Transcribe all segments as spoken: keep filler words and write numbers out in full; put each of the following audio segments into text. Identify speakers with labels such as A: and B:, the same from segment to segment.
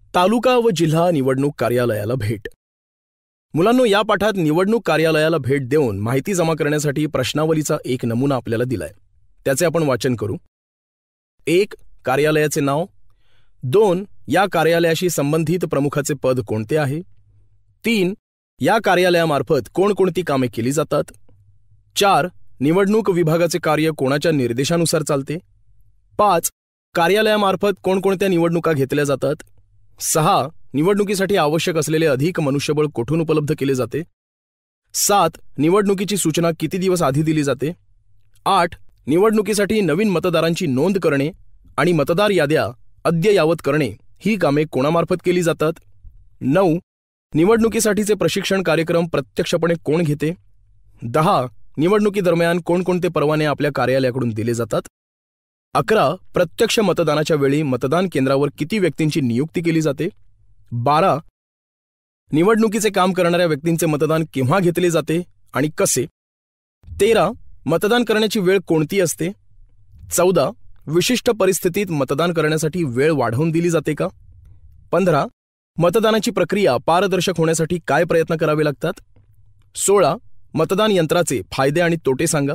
A: तालुका व जिल्हा निवडणूक कार्यालयाला भेट. मुलांनो, या पाठात निवडणूक कार्यालयाला भेट देऊन माहिती जमा करण्यासाठी प्रश्नावलीचा एक नमुना आपल्याला दिलाय. त्याचे आपण वाचन करू. एक. कार्यालयाचे नाव. दोन. या कार्यालयाशी संबंधित प्रमुखाचे पद कोणते आहे. तीन. या कार्यालयामार्फत कोणकोणती कामे केली जातात. चार. निवडणूक विभागाचे कार्य कोणाच्या निर्देशानुसार चालते. पाच. कार्यालयामार्फत कोणकोणत्या निवडणुका घेतल्या जातात. सहा. निवडणुकीसाठी आवश्यक असलेले अधिक मनुष्यबळ कोठून उपलब्ध केले जाते. सात. निवडणुकीची सूचना किती दिवस आधी दिली जाते. आठ. निवडणुकीसाठी नवीन मतदारांची नोंद करणे आणि मतदार याद्या अद्ययावत करणे ही कामे कोणामार्फत केली जातात. नऊ. निवडणुकीसाठीचे प्रशिक्षण कार्यक्रम प्रत्यक्षपणे कोण घेते. दहा. निवडणुकीदरम्यान कोणकोणते परवाने आपल्या कार्यालयाकडून दिले जातात. अकरा. प्रत्यक्ष मतदानाच्या वेळी मतदान केंद्रावर किती व्यक्तींची नियुक्ती केली जाते. बारा. निवडणुकीचे काम करणाऱ्या व्यक्तींचे मतदान केव्हा घेतले जाते आणि कसे. तेरा. मतदान करण्याची वेळ कोणती असते. चौदा. विशिष्ट परिस्थितीत मतदान करण्यासाठी वेळ वाढवून दिली जाते का. पंधरा. मतदानाची प्रक्रिया पारदर्शक होण्यासाठी काय प्रयत्न करावे लागतात. सोळा. मतदान यंत्राचे फायदे आणि तोटे सांगा.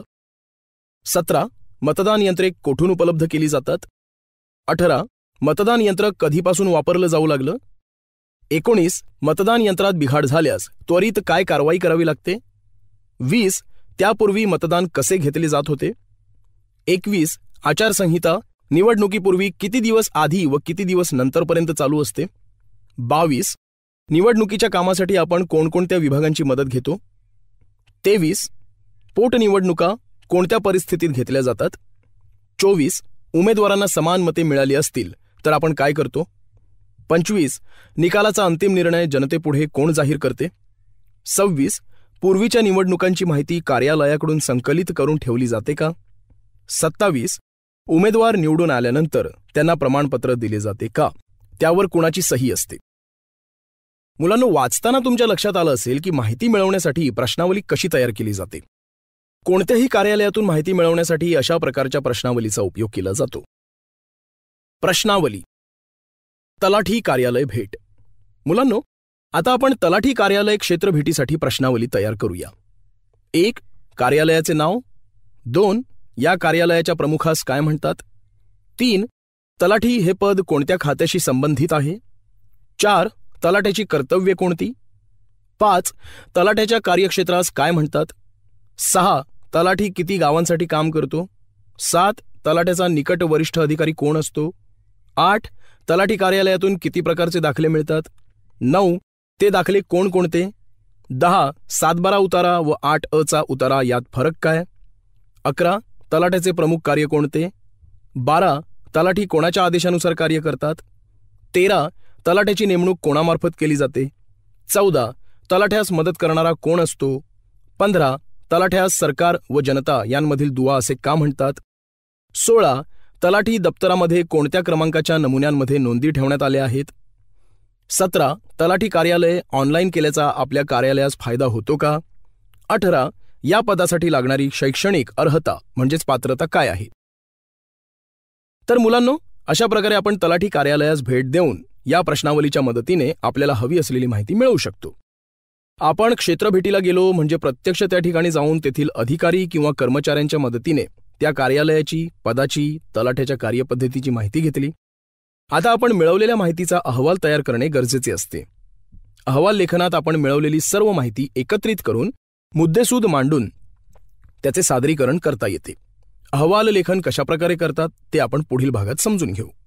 A: सतरा. मतदान यंत्रे कोठून उपलब्ध केली जातात. अठरा. मतदान यंत्र कधीपासून वापरलं जाऊ लागलं. एकोणीस. मतदान यंत्रात बिघाड झाल्यास त्वरित काय कारवाई करावी लागते. वीस. त्यापूर्वी मतदान कसे घेतले जात होते. एकवीस. आचारसंहिता निवडणुकीपूर्वी किती दिवस आधी व किती दिवस नंतरपर्यंत चालू असते. बावीस. निवडणुकीच्या कामासाठी आपण कोणकोणत्या विभागांची मदत घेतो. तेवीस. पोटनिवडणुका कोणत्या परिस्थितीत घेतल्या जातात. चोवीस. उमेदवारांना समान मते मिळाली असतील तर आपण काय करतो. पंचवीस. निकालाचा अंतिम निर्णय जनतेपुढे कोण जाहीर करते. सव्वीस. पूर्वीच्या निवडणुकांची माहिती कार्यालयाकडून संकलित करून ठेवली जाते का. सत्तावीस. उमेदवार निवडून आल्यानंतर त्यांना प्रमाणपत्र दिले जाते का. त्यावर कुणाची सही असते. मुलांनो, वाचताना तुमच्या लक्षात आलं असेल की माहिती मिळवण्यासाठी प्रश्नावली कशी तयार केली जाते. कोणत्याही कार्यालयातून माहिती मिळवण्यासाठी अशा प्रकारच्या प्रश्नावलीचा उपयोग केला जातो. प्रश्नावली. तलाठी कार्यालय भेट. मुलांनो, आता आपण तलाठी कार्यालय क्षेत्र भेटीसाठी प्रश्नावली तयार करूया. एक. कार्यालयाचे नाव. दोन. या कार्यालयाच्या प्रमुखास काय म्हणतात. तीन. तलाठी हे पद कोणत्या खात्याशी संबंधित आहे. चार. तलाट्याची कर्तव्ये कोणती. पाच. तलाट्याच्या कार्यक्षेत्रास काय म्हणतात. सहा. तलाठी किती गावांसाठी काम करतो. सात. तलाट्याचा निकट वरिष्ठ अधिकारी कोण असतो. आठ. तलाठी कार्यालयातून किती प्रकारचे दाखले मिळतात. नऊ. ते दाखले कोणकोणते. दहा. सातबारा उतारा व आठ अ चा उतारा यात फरक काय. अकरा. तलाट्याचे प्रमुख कार्य कोणते. बारा. तलाठी कोणाच्या आदेशानुसार कार्य करतात. तेरा. तलाट्याची नेमणूक कोणामार्फत केली जाते. चौदा. तलाठ्यास मदत करणारा कोण असतो. पंधरा. तलाठ्यास सरकार व जनता यांमधील दुवा असे का म्हणतात. सोळा. तलाठी दप्तरामध्ये कोणत्या क्रमांकाच्या नमुन्यांमध्ये नोंदी ठेवण्यात आल्या आहेत. सतरा. तलाठी कार्यालय ऑनलाईन केल्याचा आपल्या कार्यालयास फायदा होतो का. अठरा. या पदासाठी लागणारी शैक्षणिक अर्हता म्हणजेच पात्रता काय आहे. तर मुलांनो, अशा प्रकारे आपण तलाठी कार्यालयास भेट देऊन या प्रश्नावलीच्या मदतीने आपल्याला हवी असलेली माहिती मिळवू शकतो. आपण क्षेत्रभेटीला गेलो म्हणजे प्रत्यक्ष त्या ठिकाणी जाऊन तेथील अधिकारी किंवा कर्मचाऱ्यांच्या मदतीने त्या कार्यालयाची, पदाची, तलाठ्याच्या कार्यपद्धतीची माहिती घेतली. आता आपण मिळवलेल्या माहितीचा अहवाल तयार करणे गरजेचे असते. अहवाल लेखनात आपण मिळवलेली सर्व माहिती एकत्रित करून मुद्देसूद मांडून त्याचे सादरीकरण करता येते. अहवाल लेखन कशाप्रकारे करतात ते आपण पुढील भागात समजून घेऊ.